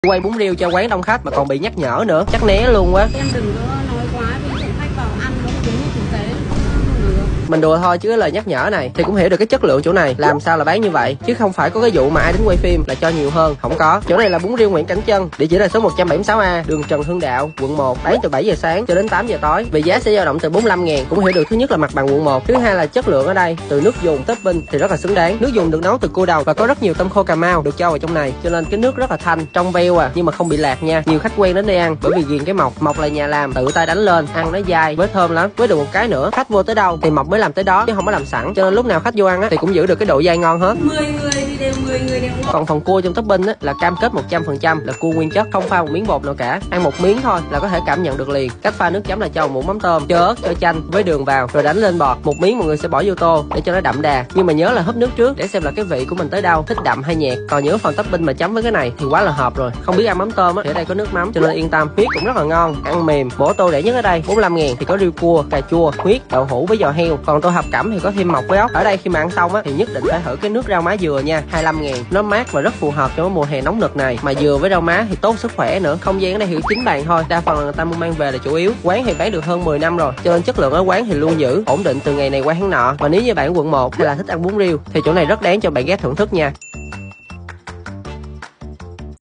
Quay bún riêu cho quán đông khách mà còn bị nhắc nhở nữa, chắc né luôn quá. Em đừng có nói quá vì khách vào ăn nó đúng như thực tế không được. Mình đùa thôi chứ cái lời nhắc nhở này thì cũng hiểu được cái chất lượng chỗ này làm sao là bán như vậy, chứ không phải có cái vụ mà ai đến quay phim là cho nhiều hơn, không có. Chỗ này là bún riêu Nguyễn Cảnh Trân, địa chỉ là số 176A, đường Trần Hưng Đạo, quận 1, bán từ 7 giờ sáng cho đến 8 giờ tối. Về giá sẽ dao động từ 45.000. Cũng hiểu được thứ nhất là mặt bằng quận 1, thứ hai là chất lượng ở đây, từ nước dùng topping thì rất là xứng đáng. Nước dùng được nấu từ cua đầu và có rất nhiều tôm khô Cà Mau được cho vào trong này, cho nên cái nước rất là thanh, trong veo nhưng mà không bị lạc nha. Nhiều khách quen đến đây ăn bởi vì ghiền cái mọc là nhà làm, tự tay đánh lên, ăn nó dai với thơm lắm. Với được một cái nữa, khách vô tới đâu thì mọc mới làm tới đó chứ không có làm sẵn, cho nên lúc nào khách vô ăn thì cũng giữ được cái độ dai ngon hết. 10 người thì đều 10 người đều ngon. Còn phần cua trong topping là cam kết 100% là cua nguyên chất, không pha một miếng bột nào cả. Ăn một miếng thôi là có thể cảm nhận được liền. Cách pha nước chấm là cho một muỗng mắm tôm, cho ớt, cho chanh với đường vào rồi đánh lên bọt. Một miếng mọi người sẽ bỏ vô tô để cho nó đậm đà, nhưng mà nhớ là húp nước trước để xem là cái vị của mình tới đâu, thích đậm hay nhạt. Còn nhớ phần topping mà chấm với cái này thì quá là hợp rồi. Không biết ăn mắm tôm thì ở đây có nước mắm cho nên yên tâm. Huyết cũng rất là ngon, ăn mềm. Bổ tô rẻ nhất ở đây 45.000 thì có riêu cua, cà chua, huyết, đậu hũ với giò heo. Còn tô hấp cẩm thì có thêm mọc với ốc. Ở đây khi mà ăn xong thì nhất định phải thử cái nước rau má dừa nha, 25.000. Nó mát và rất phù hợp cho mùa hè nóng nực này. Mà dừa với rau má thì tốt sức khỏe nữa. Không gian ở đây thì 9 bàn thôi, đa phần là người ta mua mang về là chủ yếu. Quán thì bán được hơn 10 năm rồi, cho nên chất lượng ở quán thì luôn giữ ổn định từ ngày này qua tháng nọ. Và nếu như bạn ở quận 1 hay là thích ăn bún riêu thì chỗ này rất đáng cho bạn ghé thưởng thức nha.